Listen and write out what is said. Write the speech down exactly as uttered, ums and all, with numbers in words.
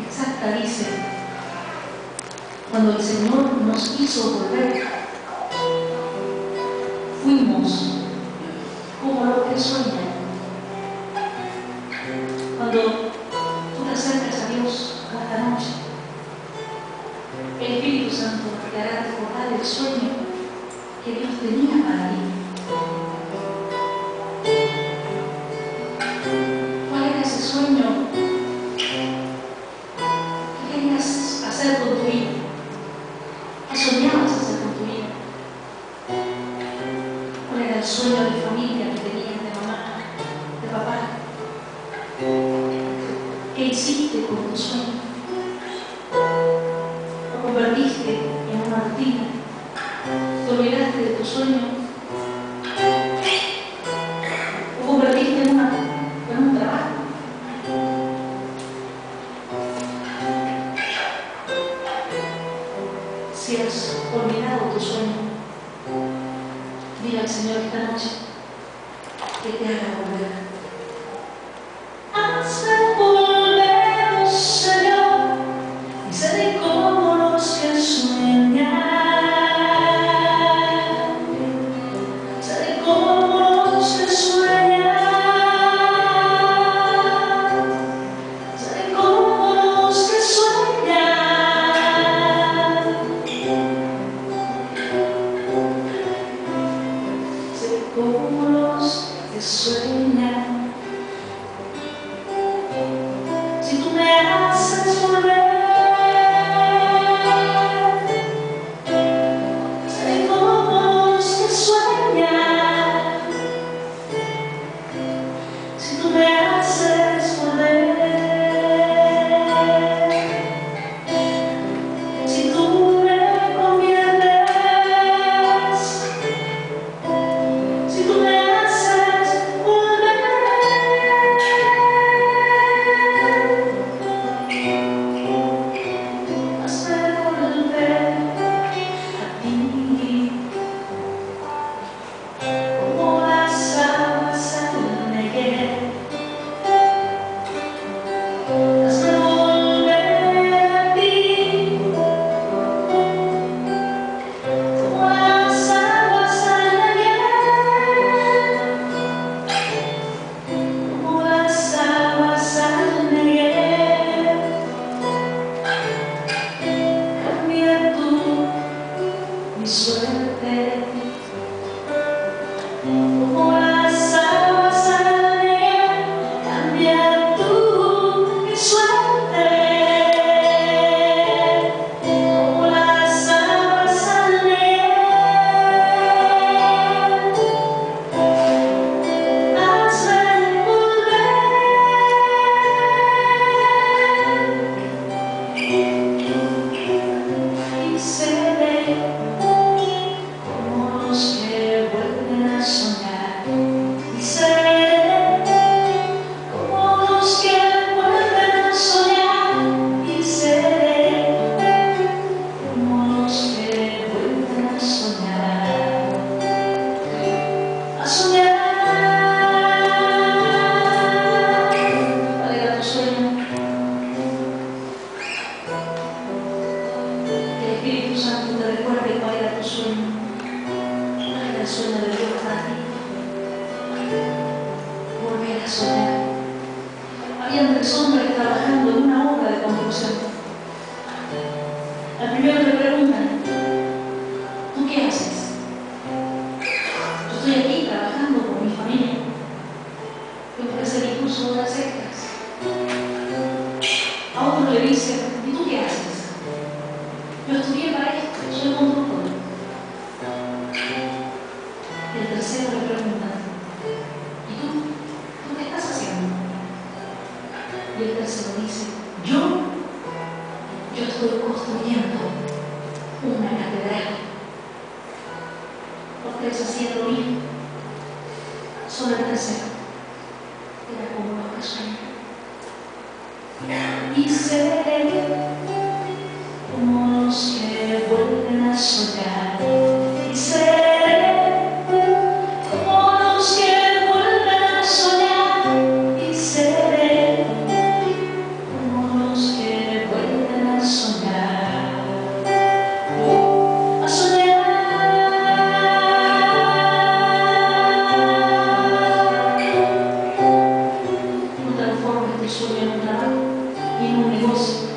exacta dice: cuando el Señor nos hizo volver, fuimos como los que sueñan. Cuando tú te acercas a Dios esta noche, el Espíritu Santo te hará recordar el sueño que Dios tenía para ti. ¿Cuál era ese sueño que querías hacer con tu vida? ¿Qué soñabas hacer con tu vida? ¿Cuál era el sueño de familia que tenías, de mamá, de papá? ¿Qué hiciste con tu sueño? ¿Lo convertiste en una rutina? ¿Te olvidaste de tu sueño? ¿Lo convertiste en, una, en un trabajo? Si has olvidado tu sueño, dile al Señor esta noche que te haga volver. Hazme volver, Señor, y seré como los que sueñan. Seré como los que sueñan. Seré como los que sueñan. Seré como los que sueñan. Si tú me haces volver, seré como los que sueñan. Si tú me haces volver, si tú me conviertes, si tú me haces volver, hazme volver a ti, como las aguas al neguer. Hazme volver a ti, como las aguas al neguer, como las aguas al neguer. Cambia tú mi suerte, como las aguas al neguer. Cambia tú mi suerte, como las aguas al neguer. Hazme volver, y seré como los que vuelven a soñar. Y seré como los que vuelven a soñar. Y seré como los que vuelven a soñar. A soñar. ¿Cuál era tu sueño? Que el Espíritu Santo te recuerde cuál era tu sueño. ¿Cuál era el sueño de Dios para ti? Volver a soñar. Habían tres hombres trabajando en una obra de construcción. Al primero le preguntan: ¿tú qué haces? Yo estoy aquí trabajando por mi familia. Tengo que hacer incluso horas extras. A otro le dicen: ¿y tú qué haces? Yo estudié para esto, soy constructor. Y el tercero le pregunta: ¿y tú? ¿Tú qué estás haciendo? Y el tercero dice: yo, yo estoy construyendo una catedral. Los tres hacían lo mismo. Solo el tercero era como los que sueñan. Y seré como los que vuelven a soñar. Y seré como los que vuelven a soñar. Y seré como los que un sueño en un trabajo y en un negocio.